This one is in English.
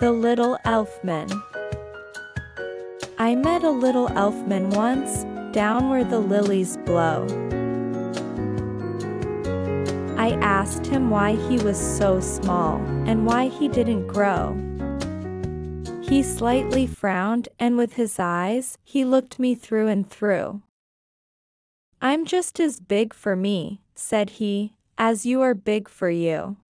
The Little Elfman. I met a little elfman once, down where the lilies blow. I asked him why he was so small, and why he didn't grow. He slightly frowned, and with his eyes, he looked me through and through. "I'm just as big for me," said he, "as you are big for you."